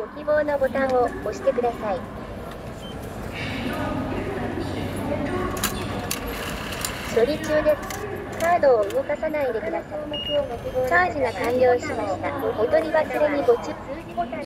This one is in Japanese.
ご希望のボタンを押してください。処理中です。カードを動かさないでください。チャージが完了しました。お取り忘れにご注意。数字ボタン